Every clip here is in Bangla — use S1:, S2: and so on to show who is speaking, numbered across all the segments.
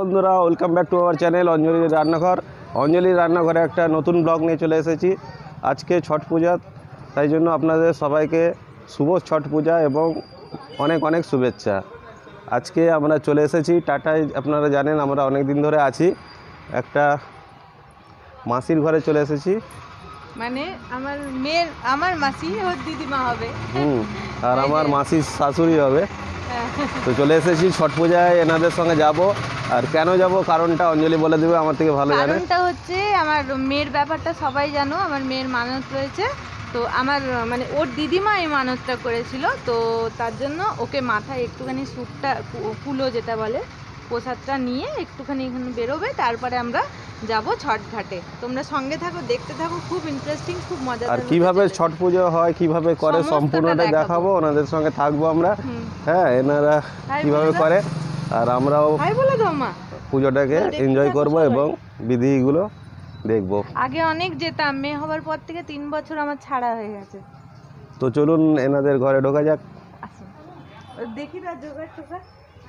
S1: বন্ধুরা, welcome back to our channel Anjali Rannaghar. Anjali রান্নাঘরে একটা নতুন ব্লগ নিয়ে চলে এসেছি। আজকে ছট পূজা, তাই জন্য আপনাদের সবাইকে শুভ ছট পূজা এবং অনেক অনেক শুভেচ্ছা। আজকে আমরা চলে এসেছি টাটায়। আপনারা জানেন আমরা অনেক দিন ধরে আছি। একটা মাসির ঘরে চলে এসেছি,
S2: মানে আমার মাসি ওর দিদিমা হবে।
S1: আর আমার মাসির শাশুড়ি হবে। তো চলে এসেছি ছট পূজায় এনাদের সঙ্গে যাব। আর কেন যাব কারণটা অঞ্জলি বলে দেবে, আমার থেকে ভালো জানে।
S2: কারণটা হচ্ছে আমার মেয়ের ব্যাপারটা সবাই জানো, আমার মেয়ের মানত রয়েছে। তো আমার মানে ওর দিদিমা এই মানতটা করেছিল, তো তার জন্য ওকে মাথায় একটুখানি স্যুটটা কুলো যেটা বলে প্রসাদটা নিয়ে একটুখানি এখানে বেরোবে, তারপরে আমরা যাব ছট ঘাটে। তোমরা সঙ্গে থাকো, দেখতে থাকো, খুব ইন্টারেস্টিং, খুব মজা।
S1: আর কিভাবে ছট পুজো হয়, কিভাবে করে, সম্পূর্ণটা দেখাবো। ওনাদের সঙ্গে থাকবো আমরা। হ্যাঁ, এনারা কিভাবে করে আর আমরাও পুজোটাকে এনজয় করব এবং বিধিগুলো দেখব।
S2: আগে অনেক যেতাম, মেয়ে হবার পর থেকে 3 বছর আমার ছাড়া হয়ে গেছে।
S1: তো চলুন এনাদের ঘরে ঢোকা যাক।
S2: দেখি না জোগাড় টোগাড়।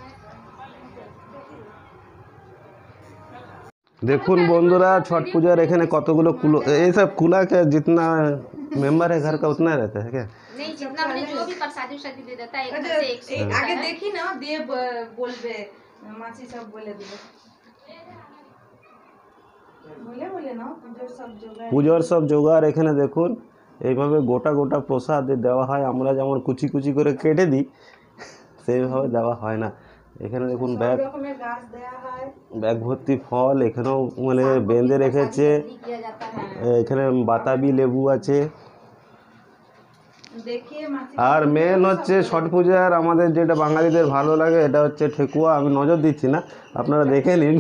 S1: देखुन बंधुरा, छठ पूजा एखे कतगुलो कुलो, ये सब कुला के जितना मेंबर है घर का उतना रहता है क्या?
S3: नहीं, जितना मैंने जो भी प्रसादी उसादी दे देता है, एक से एक
S2: आगे देखी ना दिए बोलबे मासी सब बोले दिबे बोले ना
S1: পুজোর সব জোগাড় এখানে দেখুন। এইভাবে গোটা গোটা প্রসাদ দেওয়া হয়। আমরা যেমন কুচি কুচি করে কেটে দিই সেইভাবে দেওয়া হয় না। এখানে দেখুন ব্যাগ ভর্তি ফল এখানেও মানে বেঁধে রেখেছে। এখানে বাতাবি লেবু আছে। আর মেন হচ্ছে ছট পূজার আমাদের যেটা বাঙালিদের ভালো লাগে, এটা হচ্ছে ঠেকুয়া। আমি নজর দিচ্ছি না, আপনারা দেখে নিন।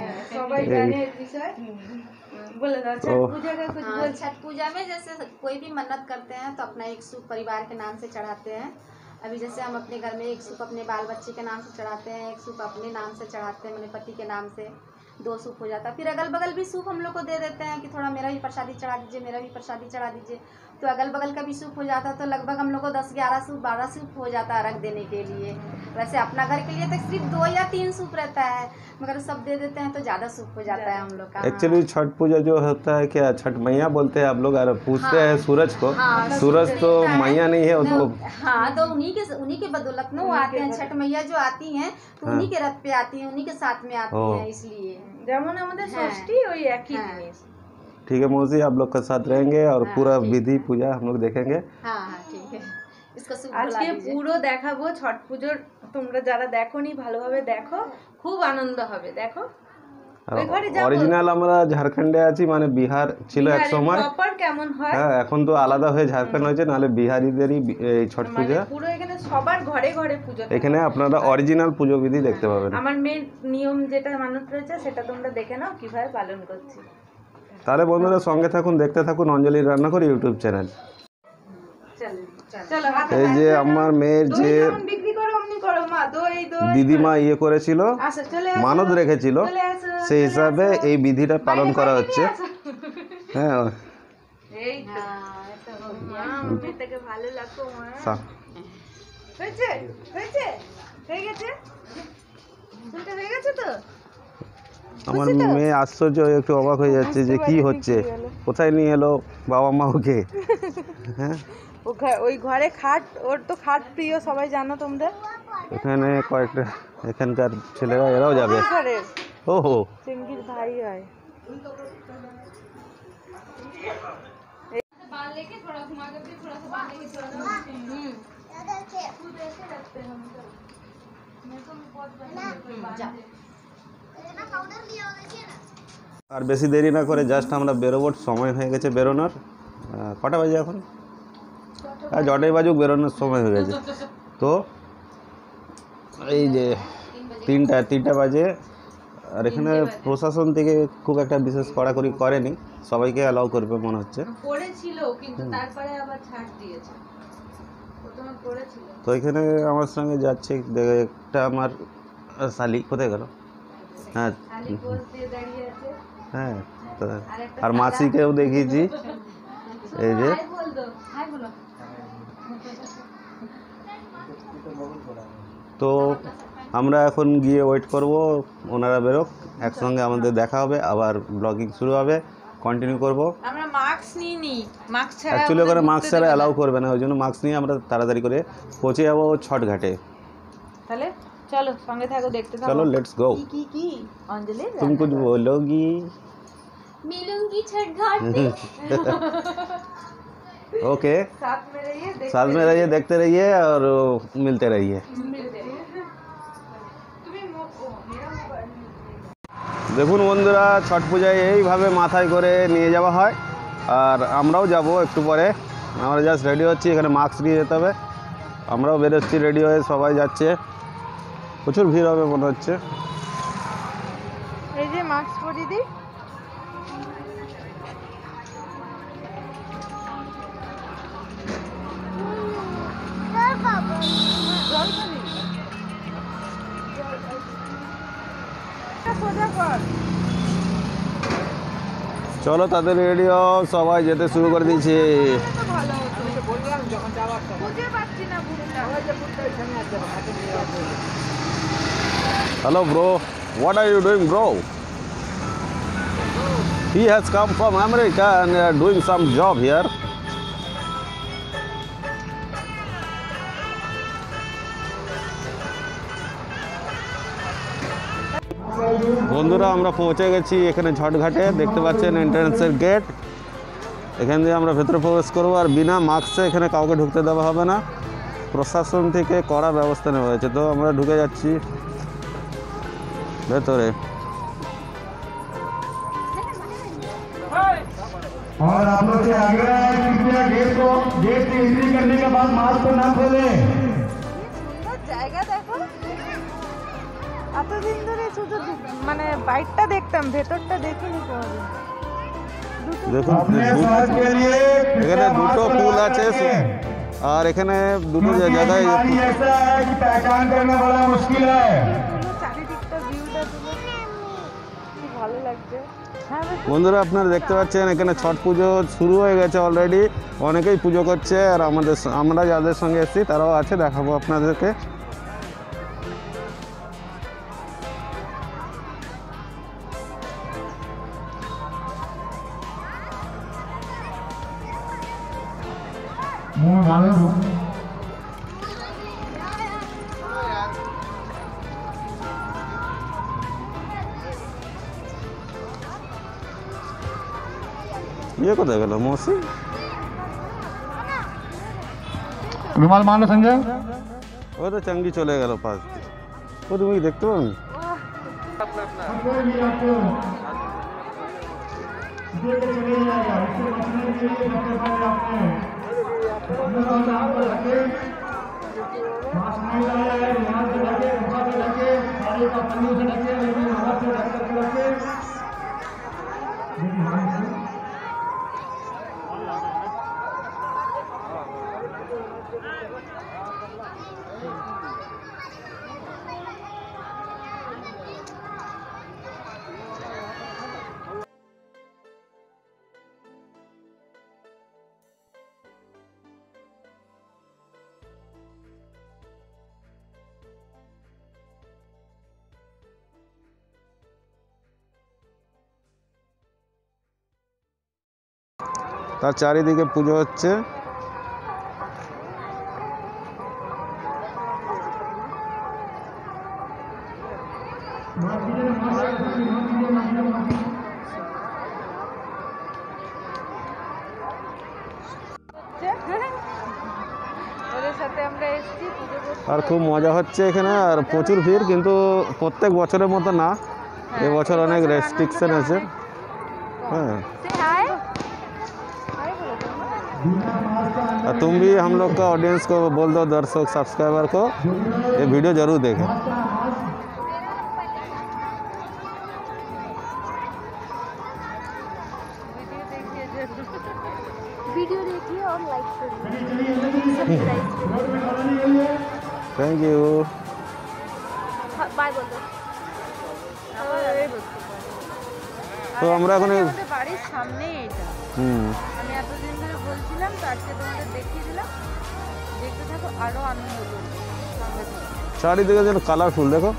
S3: छठ पूजा में जैसे कोई भी मन्नत करते हैं तो अपना एक सूप परिवार के नाम से चढ़ाते हैं। अभी जैसे हम अपने घर में एक सूप अपने बाल बच्चे के नाम से चढ़ाते हैं, एक सूप अपने नाम से चढ़ाते हैं, मेरे पति के नाम से 2 सूप हो जाता है। फिर अगल बगल भी सूप हम लोग को दे देते हैं कि थोड़ा मेरा भी प्रसादी चढ़ा दीजिए, मेरा भी प्रसादी चढ़ा दीजिए। तो अगल बगल का भी सूप हो जाता है। तो लगभग हम लोग को 10-11 सूप 12 सूप हो जाता है रख देने के लिए। वैसे अपना घर के लिए तो सिर्फ 2 या 3 सूप रहता है, मगर सब दे देते हैं तो ज़्यादा सूप हो जाता है हम लोग का।
S1: एक्चुअली छठ पूजा जो होता है क्या, छठ मैया बोलते हैं आप लोग, अरे पूछते हैं सूरज को। सूरज तो मैया नहीं है, वो तो
S3: हाँ, तो उन्हीं के बदौलत में वो आते हैं। छठ मैया जो आती हैं तो उन्हीं के रथ पे आती हैं, उन्हीं के साथ में आती हैं, इसलिए
S2: যেমন আমাদের ষষ্ঠী ওই একই জিনিস।
S1: ठीक है मौसी, आप लोग के साथ रहेंगे और पूरा विधि पूजा हम लोग देखेंगे।
S3: हाँ ठीक है, इसको
S2: আজকে পুরো দেখাবো ছট পুজোর। তোমরা যারা দেখোনি ভালোভাবে দেখো, খুব আনন্দ হবে। দেখো
S1: অরিজিনাল আমরা ঝাড়খণ্ডে আছি, মানে বিহার ছিল এক সময়।
S2: প্রপার কেমন হয়,
S1: হ্যাঁ, এখন তো আলাদা হয়ে ঝাড়খণ্ড হয়েছে, নাহলে বিহারিদেরই এই ছট পূজা।
S2: পুরো এখানে সবার ঘরে ঘরে পুজো।
S1: এখানে আপনারা অরিজিনাল পুজো বিধি দেখতে পাবেন।
S2: আমার মেয়ের নিয়ম যেটা মানত রয়েছে সেটা তোমরা দেখে নাও কিভাবে পালন করছি।
S1: তাহলে বন্ধুরা সঙ্গে থাকুন, দেখতে থাকুন অঞ্জলি রান্নাঘর ইউটিউব চ্যানেল। এই যে আমার মেয়ের যে দিদিমা ইয়ে করেছিল, মানত রেখেছিল, সেই হিসাবে এই বিধিটা পালন করা হচ্ছে। হ্যাঁ, আমার মেয়ে আশ্চর্য, একটু অবাক হয়ে যাচ্ছে যে কি হচ্ছে, কোথায় নিয়ে এলো বাবা মা ওকে। হ্যাঁ,
S2: ওই ঘরে খাট, ওর তো খাট প্রিয়, সবাই জানো তোমরা।
S1: এখানে কয়েকটা এখানকার ছেলেরা, এরাও যাবে। ও হো,
S2: চিঙ্গির ভাই হয়।
S1: আর বেশি দেরি না করে জাস্ট আমরা বেরোবো, সময় হয়ে গেছে বেরোনোর। কটা বাজে এখন? আর যটাই বাজুক, বেরোনোর সময় হয়ে গেছে। তো এই যে 3টা বাজে। আর এখানে প্রশাসন থেকে খুব একটা বিশেষ কড়াকড়ি করেনি, সবাইকে অ্যালাউ করবে মনে হচ্ছে। তো এখানে আমার সঙ্গে যাচ্ছে একটা আমার শালি, কোথায় গেল? হ্যাঁ হ্যাঁ, আর মাসিকেও দেখিয়েছি। এই যে তো আমরা এখন গিয়ে ওয়েট করব ওনারা বেরোক, একসঙ্গে আমাদের দেখা হবে, আবার ব্লগিং শুরু হবে, কন্টিনিউ করব।
S2: আমরা মাস্ক নিয়ে নিই, মাস্ক ছাড়া
S1: অ্যাকচুয়ালি
S2: আমাদের
S1: ওখানে মাস্ক
S2: ঢুকতে
S1: ছাড়া
S2: দেবে না।
S1: অ্যালাউ করবে না, ওই জন্য মাস্ক নিয়ে আমরা তাড়াতাড়ি করে পৌঁছে যাবো ছট ঘাটে।
S2: তাহলে চলো সঙ্গে থাকো, দেখতে থাকো।
S1: চলো লেটস গো।
S2: কি অঞ্জলি
S1: तुम कुछ बोलोगी?
S3: मिलूंगी छठ घाट पे।
S1: ओके,
S2: साथ में रहिए,
S1: साथ में रहिए, देखते रहिए और मिलते रहिए। দেখুন বন্ধুরা, ছট পূজায় এইভাবে মাথায় করে নিয়ে যাওয়া হয়, আর আমরাও যাব একটু পরে। আমরা জাস্ট রেডি হচ্ছি, এখানে মাস্ক নিয়ে যেতে হবে। আমরাও বেরোচ্ছি রেডি হয়ে, সবাই যাচ্ছে। প্রচুর ভিড় হবে মনে হচ্ছে।
S2: এই যে মাস্ক পরিয়ে দিই। সোজা কর।
S1: চলো তাদের রেডি হও, সবাই যেতে শুরু করে দিয়েছে।
S2: ভালো হতো, বুঝতে পারছি না বুকটা।
S1: Hello bro, what are you doing bro? He has come from America and doing some job here. বন্ধুরা, আমরা পৌঁছে গেছি এখানে ছটঘাটে। দেখতে পাচ্ছেন এন্ট্রান্সের গেট, এখান দিয়ে আমরা ভেতরে প্রবেশ করবো। আর বিনা মাস্কে এখানে কাউকে ঢুকতে দেওয়া হবে না, প্রশাসন থেকে কড়া ব্যবস্থা নেওয়া হয়েছে। তো আমরা ঢুকে যাচ্ছি ভেতরে।
S4: और आप लोग से आग्रह है कृपया गेट से एंट्री करने के बाद मास्क को ना खोलें।
S2: সুন্দর জায়গা দেখো। এতদিন ধরে শুধু মানে বাইকটা দেখতাম, ভেতরটা দেখিনি কোনোদিন।
S1: দেখুন
S4: अपने स्वास्थ्य के लिए
S1: এখানে
S4: कृपया
S1: দুটো
S4: मास्क
S1: পুল
S4: लगा
S1: আছে,
S4: रखें।
S1: আর এখানে দুটো
S4: क्योंकि
S1: জায়গায়
S4: बीमारी ऐसा है कि पहचान करना बड़ा मुश्किल है।
S2: পুরো চারিদিকটা ভিউটা তুলে কি ভালো লাগছে। হ্যাঁ বেশ।
S1: বন্ধুরা, আপনারা দেখতে পাচ্ছেন এখানে ছট পুজো শুরু হয়ে গেছে অলরেডি। অনেকেই পুজো করছে, আর আমরা যাদের সঙ্গে এসেছি তারাও আছে, দেখাবো আপনাদেরকে।
S4: मुंह मालूम
S1: ইয়ে কোথায় গেল মৌসি?
S4: रुमाल मान लो संजय।
S1: ও তো চাঙ্গি চলে গেল পাশ দিয়ে। ও তুমি কি দেখতে পাবি?
S4: कोई भी आपको देख के चले जाएगा, इससे बचने के लिए सबसे पहले आपने अपने नाम पर रखे, मास्क नहीं लगाया है, रुमाल से ढके, कपड़ा से ढके, साड़ी का पन्नी से ढके, लेकिन हवा से ढक करके रखे। देखिए हाँ से
S1: তার চারিদিকে পুজো হচ্ছে।
S2: ওদের সাথে আমরা এসেছি পুজো করতে।
S1: আর খুব মজা হচ্ছে এখানে, আর প্রচুর ভিড়, কিন্তু প্রত্যেক বছরের মতো না, এবছর অনেক রেস্ট্রিকশন আছে। हाँ, और तुम भी हम लोग का ऑडियंस को बोल दो, दर्शक सब्सक्राइबर को ये वीडियो जरूर देखें।
S3: वीडियो देखिए और लाइक करिए।
S1: Thank you.
S3: बाय बोल दो।
S1: তো আমরা এখন
S2: আমাদের বাড়ির সামনেই এটা।
S1: হুম
S2: আমি এতদিন ধরে বলছিলাম, তো আজকে তোমাদের দেখিয়ে দিলাম। দেখতে থাকো, আরো আনন্দ করবো সঙ্গে থাকো।
S1: চারিদিকে যেন কালারফুল দেখো।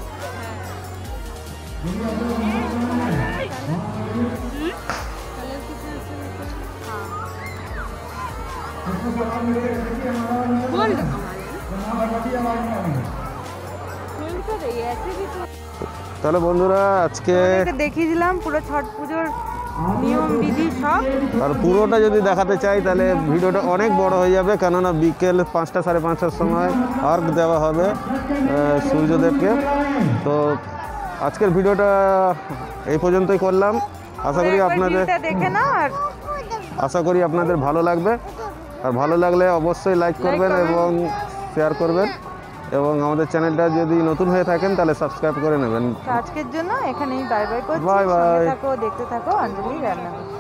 S1: তাহলে বন্ধুরা আজকে
S2: দেখিয়ে দিলাম পুরো ছট পুজোর নিয়ম বিধি সব।
S1: আর পুরোটা যদি দেখাতে চাই তাহলে ভিডিওটা অনেক বড় হয়ে যাবে, কেননা বিকেল 5টা সাড়ে 5টার সময় আর্ঘ দেওয়া হবে সূর্যদেবকে। তো আজকের ভিডিওটা এই পর্যন্তই করলাম। আশা করি আপনাদের
S2: দেখে নাও আর
S1: আশা করি আপনাদের ভালো লাগবে। আর ভালো লাগলে অবশ্যই লাইক করবেন এবং শেয়ার করবেন, এবং আমাদের চ্যানেলটা যদি নতুন হয়ে থাকেন তাহলে সাবস্ক্রাইব করে নেবেন।
S2: আজকের জন্য এখানেই বাই বাই করছি।
S1: Bye bye.
S2: দেখতে থাকো অঞ্জলি রান্নাঘর।